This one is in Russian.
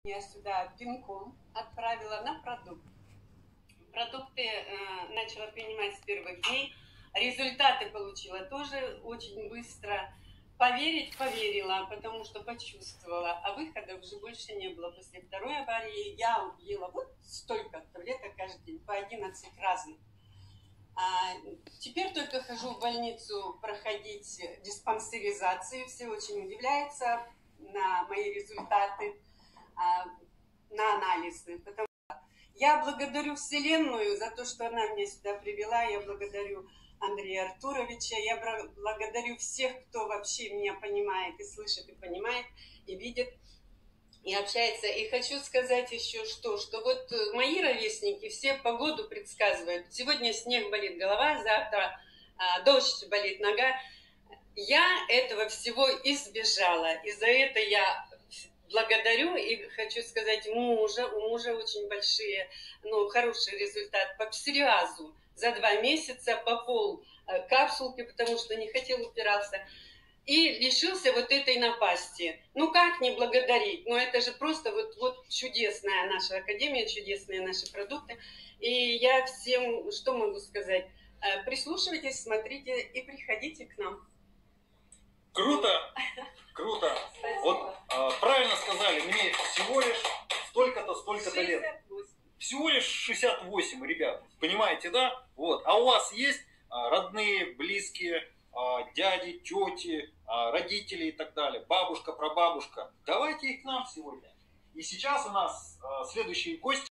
Я сюда пинком отправила на продукт. Продукты начала принимать с первых дней. Результаты получила тоже очень быстро. Поверить поверила, потому что почувствовала. А выхода уже больше не было. После второй аварии я ела вот столько таблеток каждый день, по 11 разных. Теперь только хожу в больницу проходить диспансеризацию. Все очень удивляются на мои результаты, на анализы. Потому что я благодарю Вселенную за то, что она меня сюда привела. Я благодарю Андрея Артуровича. Я благодарю всех, кто вообще меня понимает и слышит, и понимает, и видит, и общается. И хочу сказать еще что вот мои ровесники все погоду предсказывают. Сегодня снег, болит голова, завтра дождь, болит нога. Я этого всего избежала. И за это я благодарю и хочу сказать у мужа очень большие, хороший результат по псориазу. За 2 месяца по пол капсулки, потому что не хотел, упирался. И лишился вот этой напасти. Как не благодарить? Это же просто вот чудесная наша академия, чудесные наши продукты. И я всем, что могу сказать? Прислушивайтесь, смотрите и приходите к нам. Круто! Круто! Спасибо. Вот правильно сказали, мне всего лишь столько-то, столько-то лет. 68. Всего лишь 68, ребят. Понимаете, да? Вот. А у вас есть родные, близкие, дяди, тети, родители и так далее, бабушка, прабабушка. Давайте их к нам сегодня. И сейчас у нас следующие гости.